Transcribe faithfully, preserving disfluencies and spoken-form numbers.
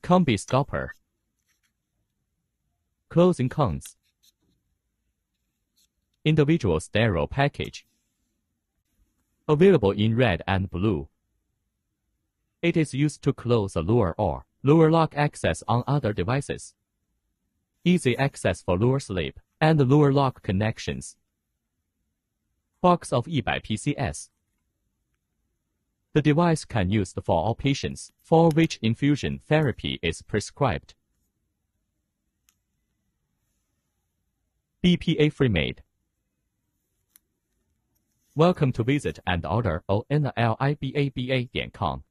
Combi-stopper. Closing cons. Individual stereo package. Available in red and blue. It is used to close a lure or lure lock access on other devices. Easy access for lure slip and lure lock connections. Box of one hundred P C S. The device can be used for all patients for which infusion therapy is prescribed. B P A-free made. Welcome to visit and order o n l i b a b a dot com.